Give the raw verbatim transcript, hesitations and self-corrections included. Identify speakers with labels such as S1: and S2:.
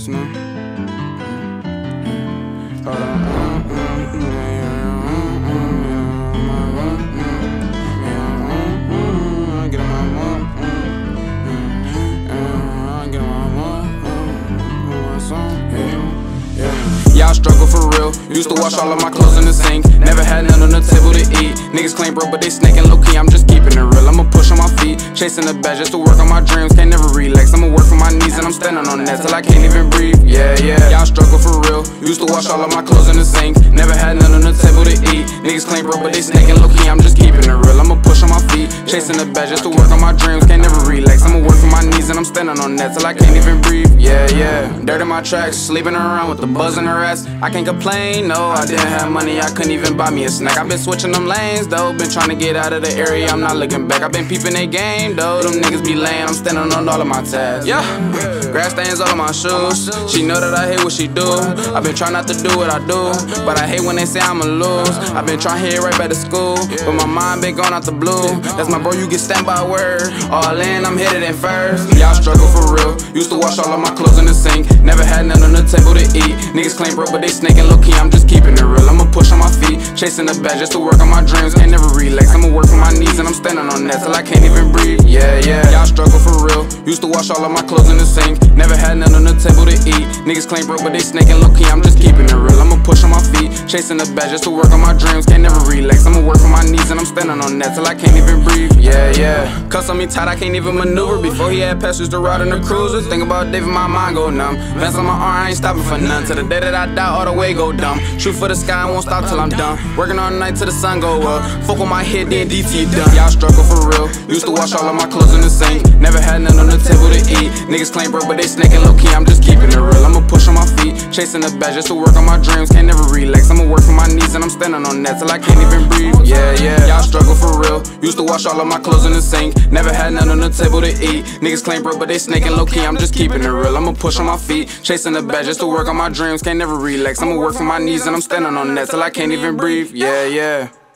S1: this now. Hold on. Get on my mom. Get on my song. Yeah, I struggle for real. Used to wash all of my clothes in the sink. Never had none on the table to eat. Niggas claim broke, but they snaking low key. I'm just keeping it real. I'ma push on my feet, chasing the bag just to work on my dreams. Can't never relax. I'ma work for my knees and I'm standing on that till I can't even breathe. Yeah, yeah. Yeah, I struggle for real. Used to wash all of my clothes in the sink. Never had none on the table to eat. Niggas claim broke, but they snaking low key. I'm just keeping it real. I'ma push on my feet, chasing the bag just to work on my dreams. Can't never relax. I'ma work for my knees and I'm standing on that till I can't even breathe. Yeah, yeah. Dirt in my tracks, sleeping around with the buzz in her ass. I can't complain, no, I didn't have money, I couldn't even buy me a snack. I've been switching them lanes, though, been trying to get out of the area, I'm not looking back. I've been peeping they game, though, them niggas be laying, I'm standing on all of my tasks. Yeah, grass stains all of my shoes, she know that I hate what she do. I've been trying not to do what I do, but I hate when they say I'ma lose. I've been trying to hit right back to school, but my mind been going out the blue. That's my bro, you get stamped by word, all in, I'm headed in first. Yeah, I struggle for real, used to wash all of my clothes in the sink. Never had none on the table to eat. Niggas claim broke, but they snaking low key, I'm just keeping it real. I'ma push on my feet, chasing the bag just to work on my dreams. Can't never relax, I'ma work for my knees and I'm standing on that till I can't even breathe. Yeah, yeah, yeah, I struggle for real. Used to wash all of my clothes in the sink. Never had none on the table to eat. Niggas claim broke, but they snaking low key, I'm just keeping it real. I'ma push on my feet, chasing the bag just to work on my dreams. Can't never relax, I'ma work for my knees and I'm standing on that till I can't even breathe. Yeah, yeah. Cuss on me tight, I can't even maneuver. Before he had passengers to ride in the cruiser. Think about David, my mind go numb. Vents on my arm, I ain't stopping for none. Till the day that I die, all the way go dumb. Shoot for the sky, I won't stop till I'm done. Working all night till the sun go up. Fuck on my head, then D T done. Yeah, I struggle for real. Used to wash all of my clothes in the sink. Never had none on the table to eat. Niggas claim broke, but they snaking low key. I'm just keeping it real. I'ma push on my feet, chasing the bag just to work on my dreams. Can't never relax. I'ma work for my knees and I'm standing on that till I can't even breathe. Yeah, yeah. Yeah, I struggle for real. Used to wash all of my clothes in the sink. Never had none on the table to eat. Niggas claim broke, but they snaking low key. I'm just keeping it real. I'ma push on my feet, chasing the bag just to work on my dreams. Can't never relax. I'ma work for my knees and I'm standing on that till I can't even breathe. Yeah, yeah.